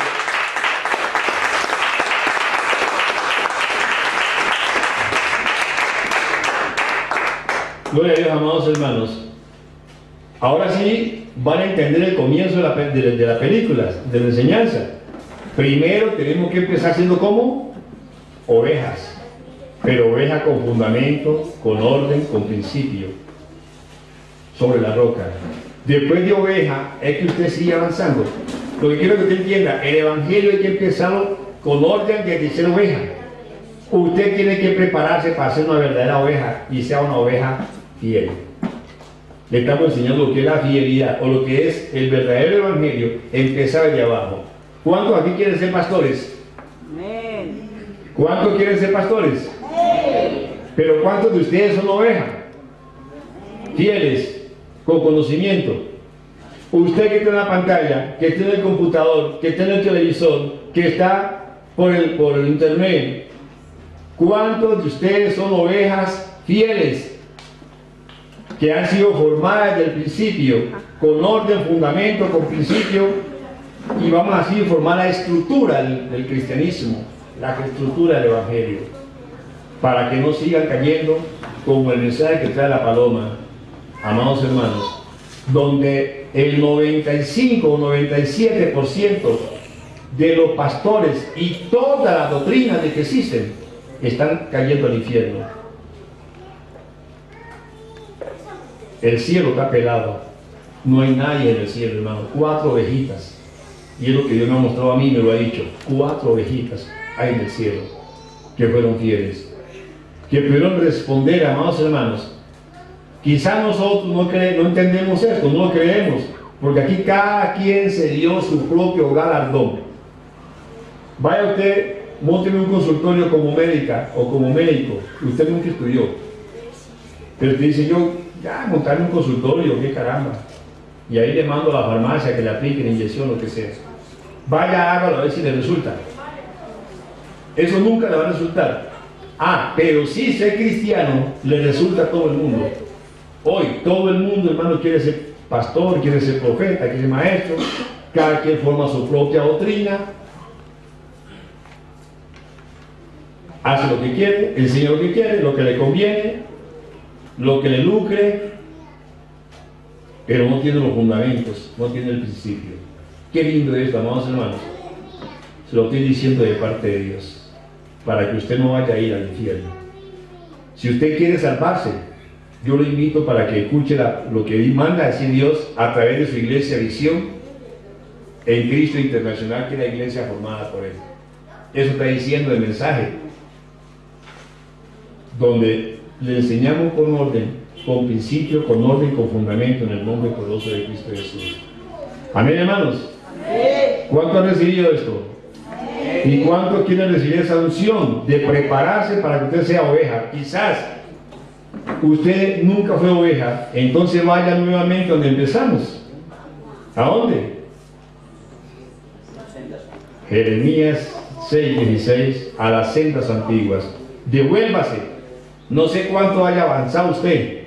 Gloria a Dios, amados hermanos. Ahora sí van a entender el comienzo de la, de, de la película, de la enseñanza. Primero tenemos que empezar siendo como ovejas, pero ovejas con fundamento, con orden, con principio, sobre la roca. Después de oveja es que usted sigue avanzando. Lo que quiero que usted entienda, el evangelio hay que empezarlo con orden desde ser oveja. Usted tiene que prepararse para ser una verdadera oveja y sea una oveja fiel. Le estamos enseñando lo que es la fidelidad o lo que es el verdadero evangelio, empezar de abajo. ¿Cuántos aquí quieren ser pastores? Amén. ¿Cuántos quieren ser pastores? Amén. Pero ¿cuántos de ustedes son ovejas? Fieles, con conocimiento. Usted que está en la pantalla, que está en el computador, que está en el televisor, que está por el, por el internet, ¿cuántos de ustedes son ovejas fieles? Que han sido formadas desde el principio, con orden, fundamento, con principio, y vamos así a formar la estructura del, del cristianismo, la estructura del evangelio, para que no sigan cayendo como el mensaje que trae la paloma, amados hermanos, donde el noventa y cinco o noventa y siete por ciento de los pastores y todas las doctrinas de que existen están cayendo al infierno. El cielo está pelado, no hay nadie en el cielo, hermano. Cuatro ovejitas, y es lo que Dios me ha mostrado a mí, me lo ha dicho. Cuatro ovejitas hay en el cielo que fueron fieles, que pudieron responder, amados hermanos. Quizás nosotros no, cre no entendemos esto, no lo creemos, porque aquí cada quien se dio su propio galardón. Vaya usted, mónteme un consultorio como médica o como médico, usted nunca estudió, pero te dice, yo, ya, montarme un consultorio, qué caramba, y ahí le mando a la farmacia que le aplique la inyección, lo que sea. Vaya, hágalo a ver si le resulta. Eso nunca le va a resultar. Ah, pero si ser cristiano le resulta a todo el mundo. Hoy todo el mundo, hermano, quiere ser pastor, quiere ser profeta, quiere ser maestro. Cada quien forma su propia doctrina, hace lo que quiere, enseña lo que quiere, lo que le conviene. lo que le lucre, pero no tiene los fundamentos, no tiene el principio. Qué lindo es, amados hermanos. Se lo estoy diciendo de parte de Dios, para que usted no vaya a ir al infierno. Si usted quiere salvarse, yo lo invito para que escuche la, lo que manda a decir Dios a través de su iglesia Visión en Cristo Internacional, que es la iglesia formada por Él. Eso está diciendo el mensaje, donde le enseñamos con orden, con principio, con orden, con fundamento, en el nombre poderoso de Cristo Jesús. Amén, hermanos. ¿Cuánto han recibido esto? ¿Y cuántos quieren recibir esa unción de prepararse para que usted sea oveja? Quizás usted nunca fue oveja, entonces vaya nuevamente donde empezamos. ¿A dónde? Jeremías seis dieciséis, a las sendas antiguas. Devuélvase. No sé cuánto haya avanzado usted,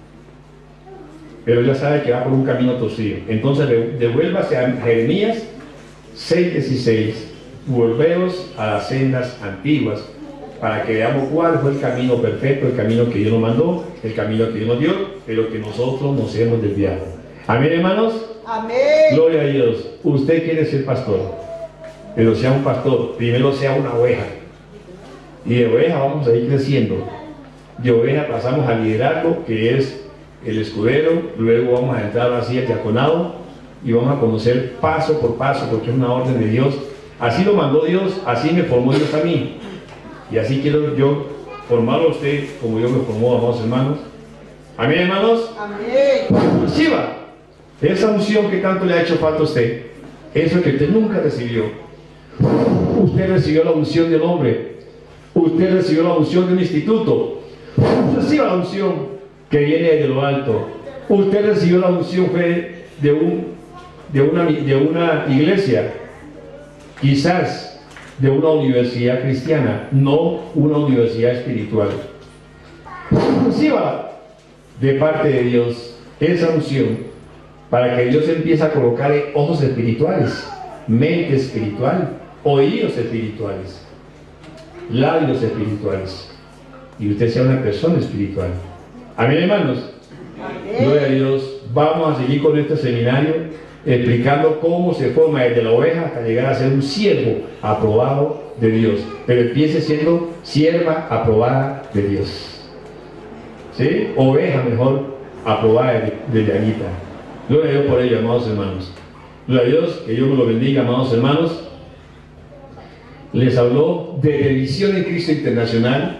pero ya sabe que va por un camino torcido. Entonces devuélvase a Jeremías seis dieciséis. Volveos a las sendas antiguas, para que veamos cuál fue el camino perfecto, el camino que Dios nos mandó, el camino que Dios nos dio, pero que nosotros nos hemos desviado. Amén, hermanos. Amén. Gloria a Dios. Usted quiere ser pastor, pero sea un pastor, primero sea una oveja, y de oveja vamos a ir creciendo. De oveja pasamos al liderazgo, que es el escudero, luego vamos a entrar así al diaconado, y vamos a conocer paso por paso, porque es una orden de Dios. Así lo mandó Dios, así me formó Dios a mí, y así quiero yo formarlo a usted como Dios me formó, amados hermanos. Amén, hermanos. Amén. Reciba esa unción que tanto le ha hecho falta a usted, eso que usted nunca recibió. Usted recibió la unción del hombre, usted recibió la unción de un instituto, reciba la unción que viene de lo alto. Usted recibió la unción fue de, un, de, una, de una iglesia, quizás de una universidad cristiana, no una universidad espiritual. Reciba de parte de Dios esa unción, para que Dios empiece a colocar ojos espirituales, mente espiritual, oídos espirituales, labios espirituales, y usted sea una persona espiritual. Amén, hermanos. Amén. Gloria a Dios. Vamos a seguir con este seminario explicando cómo se forma desde la oveja hasta llegar a ser un siervo aprobado de Dios, pero empiece siendo sierva aprobada de Dios, ¿sí? Oveja mejor aprobada de, de Dianita. Gloria a Dios por ello, amados hermanos. Gloria a Dios, que Dios nos lo bendiga, amados hermanos. Les habló de Visión en Cristo Internacional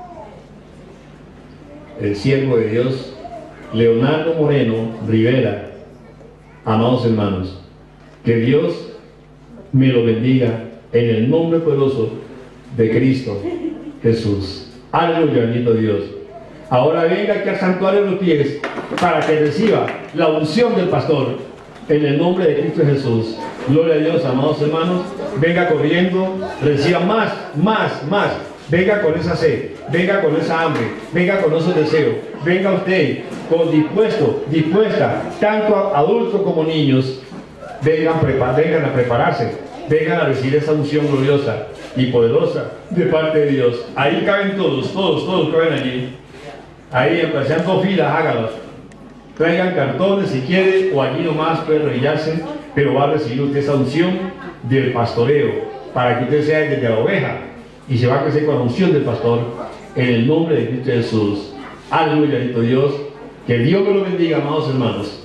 el siervo de Dios Leonardo Moreno Rivera. Amados hermanos, que Dios me lo bendiga en el nombre poderoso de Cristo Jesús. Aleluya, bendito Dios. Ahora venga aquí al santuario de los pies para que reciba la unción del pastor en el nombre de Cristo Jesús. Gloria a Dios, amados hermanos. Venga corriendo, reciba más, más, más. Venga con esa sed, venga con esa hambre, venga con esos deseos. Venga usted con dispuesto, dispuesta, tanto adultos como niños. Vengan, vengan a prepararse, vengan a recibir esa unción gloriosa y poderosa de parte de Dios. Ahí caben todos, todos, todos caben allí. Ahí, aunque sean dos filas, hágalos. Traigan cartones si quiere, o allí nomás puede arrodillarse, pero va a recibir usted esa unción del pastoreo, para que usted sea desde la oveja, y se va a crecer con la unción del pastor, en el nombre de Cristo Jesús. Aleluya, bendito Dios. Que Dios me lo bendiga, amados hermanos.